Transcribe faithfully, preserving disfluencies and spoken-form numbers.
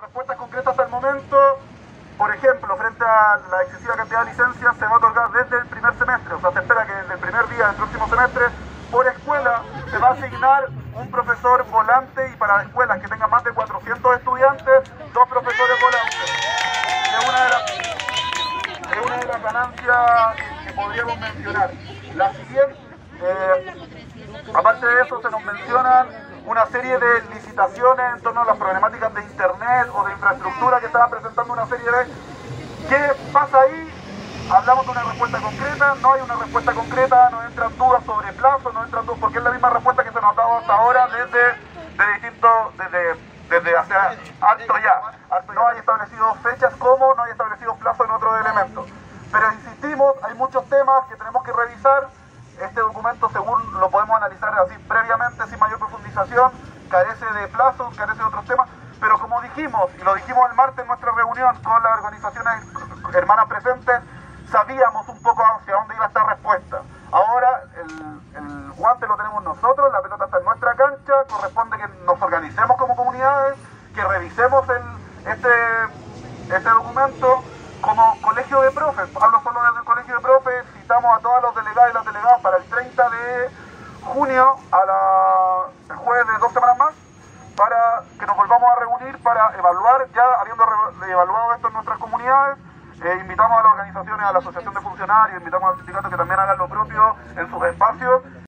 Respuestas concretas hasta el momento, por ejemplo, frente a la excesiva cantidad de licencias, se va a otorgar desde el primer semestre, o sea, se espera que desde el primer día del próximo semestre, por escuela, se va a asignar un profesor volante, y para escuelas que tengan más de cuatrocientos estudiantes, dos profesores volantes. Es una de las, es una de las ganancias que podríamos mencionar. La siguiente, eh, aparte de eso, se nos mencionan una serie de licitaciones en torno a las problemáticas de internet o de infraestructura que estaban presentando una serie de... ¿Qué pasa ahí? Hablamos de una respuesta concreta, no hay una respuesta concreta, nos entran dudas sobre plazo, nos entran dudas, porque es la misma respuesta que se nos ha dado hasta ahora desde, de distintos, desde, desde hace harto ya. No hay establecido fechas como, no hay establecido plazo en otros elementos. Pero insistimos, hay muchos temas que tenemos que revisar. Este documento, según lo podemos analizar así previamente, sin mayor profundización, carece de plazos, carece de otros temas, pero como dijimos, y lo dijimos el martes en nuestra reunión con las organizaciones hermanas presentes, sabíamos un poco hacia dónde iba esta respuesta. Ahora el, el guante lo tenemos nosotros, la pelota está en nuestra cancha, corresponde que nos organicemos como comunidades, que revisemos el, este, este documento. Como colegio de profes, hablo solo desde el colegio de profes, citamos a todos los delegados y las delegadas para el treinta de junio, a la, el jueves de dos semanas más, para que nos volvamos a reunir para evaluar, ya habiendo re, evaluado esto en nuestras comunidades. Eh, invitamos a las organizaciones, a la asociación de funcionarios, invitamos al sindicato que también hagan lo propio en sus espacios,